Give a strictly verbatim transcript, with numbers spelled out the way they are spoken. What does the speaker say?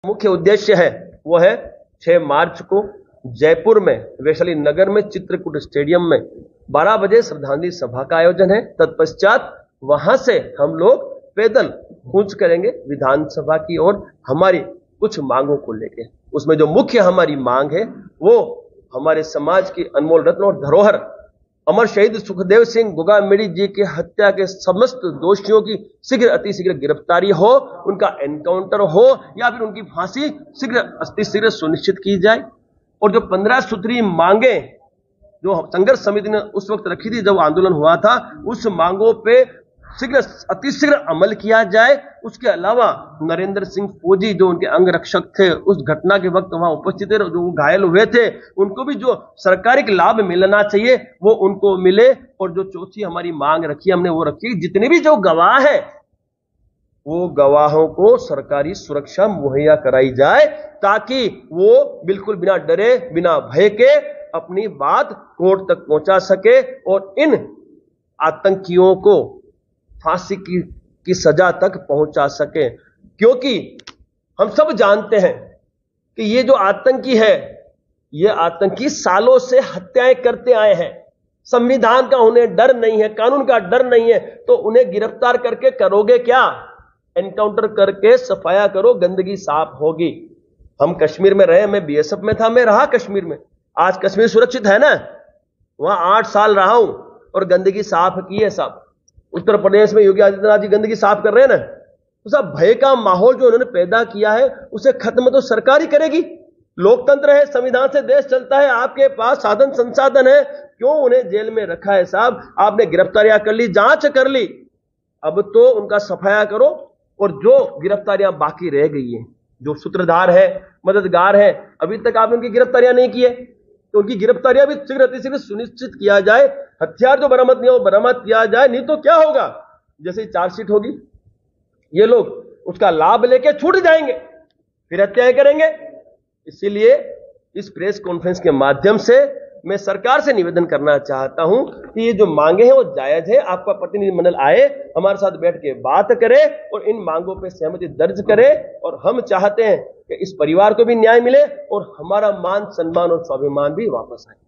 मुख्य उद्देश्य है वो है छह मार्च को जयपुर में वैशाली नगर में चित्रकूट स्टेडियम में बारह बजे श्रद्धांजलि सभा का आयोजन है। तत्पश्चात वहां से हम लोग पैदल कूच करेंगे विधानसभा की ओर हमारी कुछ मांगों को लेके। उसमें जो मुख्य हमारी मांग है वो हमारे समाज की अनमोल रत्न और धरोहर अमर शहीद सुखदेव सिंह गुगामेड़ी जी की हत्या के समस्त दोषियों की शीघ्र अतिशीघ्र गिरफ्तारी हो, उनका एनकाउंटर हो या फिर उनकी फांसी शीघ्र अतिशीघ्र सुनिश्चित की जाए। और जो पंद्रह सूत्री मांगे जो संघर्ष समिति ने उस वक्त रखी थी जब आंदोलन हुआ था, उस मांगों पे शीघ्र अतिशीघ्र अमल किया जाए। उसके अलावा नरेंद्र सिंह फौजी जो उनके अंग रक्षक थे उस घटना के वक्त वहां उपस्थित थे, जो घायल हुए थे, उनको भी जो सरकारी लाभ मिलना चाहिए वो उनको मिले। और जो चौथी हमारी मांग रखी हमने वो रखी, जितने भी जो गवाह है वो गवाहों को सरकारी सुरक्षा मुहैया कराई जाए ताकि वो बिल्कुल बिना डरे बिना भय के अपनी बात कोर्ट तक पहुंचा सके और इन आतंकियों को फांसी की, की सजा तक पहुंचा सके। क्योंकि हम सब जानते हैं कि ये जो आतंकी है ये आतंकी सालों से हत्याएं करते आए हैं। संविधान का उन्हें डर नहीं है, कानून का डर नहीं है, तो उन्हें गिरफ्तार करके करोगे क्या? एनकाउंटर करके सफाया करो, गंदगी साफ होगी। हम कश्मीर में रहे, मैं बीएसएफ में था, मैं रहा कश्मीर में। आज कश्मीर सुरक्षित है ना? वहां आठ साल रहा हूं और गंदगी साफ की है साहब। उत्तर प्रदेश में योगी आदित्यनाथ जी गंदगी साफ कर रहे हैं ना, तो सब भय का माहौल जो उन्होंने पैदा किया है उसे खत्म तो सरकार ही करेगी। लोकतंत्र है, संविधान से देश चलता है, आपके पास साधन संसाधन है, क्यों उन्हें जेल में रखा है साहब? आपने गिरफ्तारियां कर ली, जांच कर ली, अब तो उनका सफाया करो। और जो गिरफ्तारियां बाकी रह गई है, जो सूत्रधार है, मददगार है, अभी तक आपने उनकी गिरफ्तारियां नहीं की है, तो उनकी गिरफ्तारियां भी शीघ्र अतिशीघ्र सुनिश्चित किया जाए। हथियार जो बरामद नहीं हो बरामद किया जाए, नहीं तो क्या होगा? जैसे चार्जशीट होगी ये लोग उसका लाभ लेके छूट जाएंगे, फिर हत्याएं करेंगे। इसीलिए इस प्रेस कॉन्फ्रेंस के माध्यम से मैं सरकार से निवेदन करना चाहता हूं कि ये जो मांगे हैं वो जायज है। आपका प्रतिनिधिमंडल आए, हमारे साथ बैठ के बात करे और इन मांगों पे सहमति दर्ज करे। और हम चाहते हैं कि इस परिवार को भी न्याय मिले और हमारा मान सम्मान और स्वाभिमान भी वापस आए।